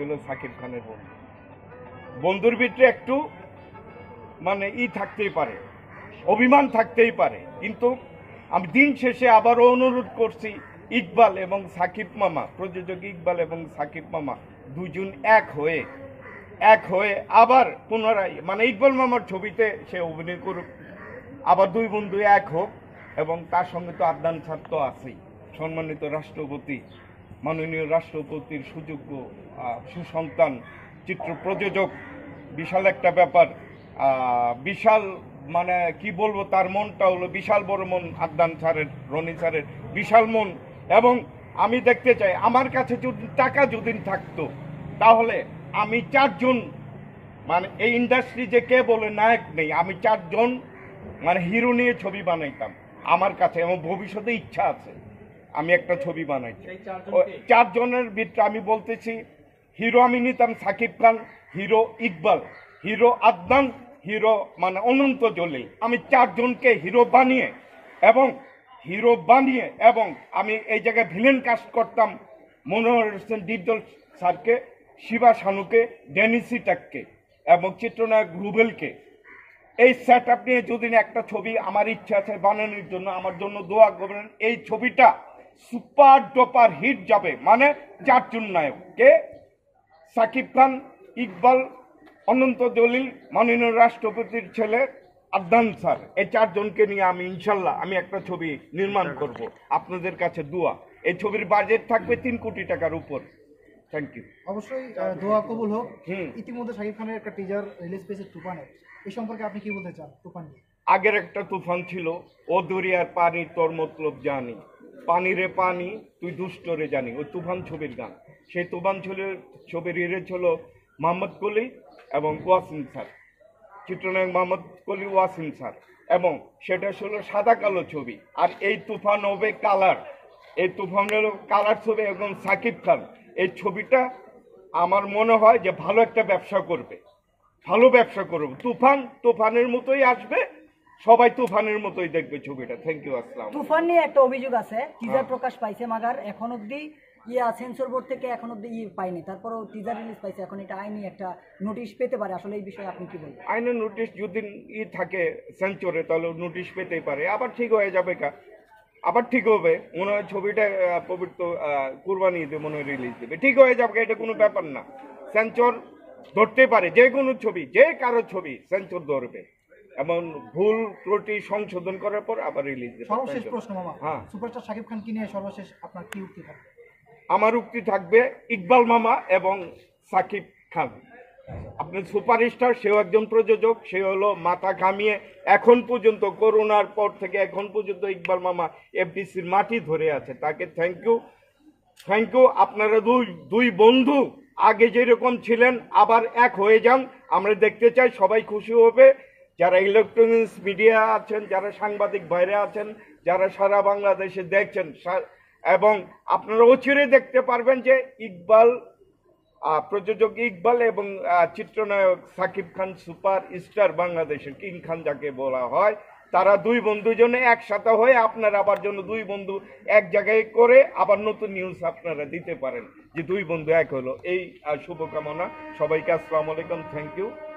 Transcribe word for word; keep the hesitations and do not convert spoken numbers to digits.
হলো সাকিব খানের বন্ধু। বন্ধুর ভিতরে একটু মানে ই থাকতেই পারে, অভিমান থাকতেই পারে, কিন্তু আমি দিন শেষে আবারও অনুরোধ করছি, ইকবাল এবং সাকিব মামা, প্রযোজক ইকবাল এবং সাকিব মামা দুজন এক হয়ে এক হয়ে আবার পুনরায় মানে ইকবাল মামার ছবিতে সে অভিনয় করুক, আবার দুই বন্ধু এক হোক। এবং তার সঙ্গে তো আদনান স্যার তো আছেই, সম্মানিত রাষ্ট্রপতি, মাননীয় রাষ্ট্রপতির সুযোগ্য সুসন্তান চিত্র প্রযোজক, বিশাল একটা ব্যাপার, বিশাল মানে কি বলবো, তার মনটা হলো বিশাল বড় মন, আদনান স্যারের, রনি স্যারের বিশাল মন। এবং আমি দেখতে চাই, আমার কাছে যদি টাকা যদি থাকতো তাহলে আমি চারজন মানে এই ইন্ডাস্ট্রি যে কে বলে নায়ক নেই, আমি চারজন মানে হিরো নিয়ে ছবি বানাইতাম আমার কাছে, এবং ভবিষ্যতে ইচ্ছা আছে আমি একটা ছবি বানাইছি। চারজনের ভিতরে আমি বলতেছি, হিরো আমি নিতাম Shakib Khan, hero Iqbal, hero Adnan, hero মানে অনন্ত জলিল। আমি চারজনকে হিরো বানিয়ে এবং হিরো বানিয়ে এবং আমি এই জায়গায় ভিলেন কাস্ট করতাম মনোহর হোসেন ডিপজল স্যারকে, শিবা শানুকে, ডেনিসি টাককে এবং চিত্রনায়ক রুবেলকে। এই সেট আপ নিয়ে যদি একটা ছবি আমার ইচ্ছা আছে বানানোর জন্য, আমার জন্য দোয়া করবেন। এই ছবিটা সুপার ডুপার হিট যাবে, মানে চারজন নায়ক, কে? সাকিব খান, ইকবাল, অনন্ত জলিল, মাননীয় রাষ্ট্রপতির ছেলে আদনান স্যার, এই চারজনকে নিয়ে আমি ইনশাল্লাহ আমি একটা ছবি নির্মাণ করব। আপনাদের কাছে দোয়া। এই ছবির বাজেট থাকবে তিন কোটি টাকার উপর। Thank you. অবশ্যই দোয়া কবুল হোক। ইতিমধ্যে শাকিব খানের একটা টিজার রিলিজ পেয়েছে তুফানের, এই সম্পর্কে আপনি কি বলতে চান? তুফান আগের একটা তুফান ছিল, ও দরিয়ার পানি তোর মতলব জানি, পানি রে পানি তুই দুষ্টরে জানি, ওই তুফান ছবির গান। সেই তুফান ছবির ছবির হিরে ছিল মোহাম্মদ কলি এবং ওয়াসিম স্যার, চিত্রনায়ক মোহাম্মদ কলি, ওয়াসিম স্যার, এবং সেটা ছিল সাদা কালো ছবি। আর এই তুফান হবে কালার, এই তুফান হলো কালার ছবি। এবং সাকিব খান এই ছবিটা আমার মনে হয় যে ভালো একটা ব্যবসা করবে, ভালো ব্যবসা করবে। তুফান তুফানের মতোই আসবে, সবাই তুফানের মতোই দেখবে ছবিটা। Thank you. আসসালাম। তুফান নিয়ে একটা অভিযোগ আছে, টিজার প্রকাশ পাইছে মাগার এখন অবধি ইয়া সেন্সর বোর্ড থেকে এখন অবধি ই পাইনি, তারপরেও টিজার রিলিজ পাইছে, এখন এটা আইনি একটা নোটিশ পেতে পারে। আসলে এই বিষয়ে আপনি কি বলবেন? আইনের নোটিশ যদি ই থাকে সেন্সরে, তাহলে নোটিশ পেতেই পারে, আবার ঠিক হয়ে যাবে। কা আবার ঠিক হবে মনে হয়, ছবিটা পবিত্র কুরবানি ঈদে মনে হয় রিলিজ দেবে, ঠিক হয়ে যাবে, এটা কোনো ব্যাপার না। সেন্সর ধরতে পারে, যে কোনো ছবি, যে কারো ছবি সেন্সর ধরবে এবং ভুল ত্রুটি সংশোধন করার পর আবার রিলিজ দেবে। সর্বশেষ প্রশ্ন মামা, হ্যাঁ, সুপারস্টার শাকিব খান কি নিয়ে সর্বশেষ আপনার কি উক্তি থাকবে? আমার উক্তি থাকবে ইকবাল মামা এবং সাকিব খান। আপনার সুপারস্টার, সেও একজন প্রযোজক, সে হলো মাথা ঘামিয়ে এখন পর্যন্ত, করোনার পর থেকে এখন পর্যন্ত ইকবাল মামা এফডিসির মাটি ধরে আছে, তাকে থ্যাংক ইউ, থ্যাংক ইউ। আপনারা দুই দুই বন্ধু আগে যেরকম ছিলেন আবার এক হয়ে যান, আমরা দেখতে চাই, সবাই খুশি হবে। যারা ইলেকট্রনিক্স মিডিয়া আছেন, যারা সাংবাদিক বাইরে আছেন, যারা সারা বাংলাদেশে দেখছেন, এবং আপনারা অচিরে দেখতে পারবেন যে ইকবাল, প্রযোজক ইকবাল এবং চিত্রনায়ক সাকিব খান সুপার স্টার, বাংলাদেশের কিং খান যাকে বলা হয়, তারা দুই বন্ধু জন্য একসাথে হয়ে আপনারা আবার জন্য দুই বন্ধু এক জায়গায় করে আবার নতুন নিউজ আপনারা দিতে পারেন যে দুই বন্ধু এক হলো। এই শুভকামনা সবাইকে। আসসালামু আলাইকুম, থ্যাংক ইউ।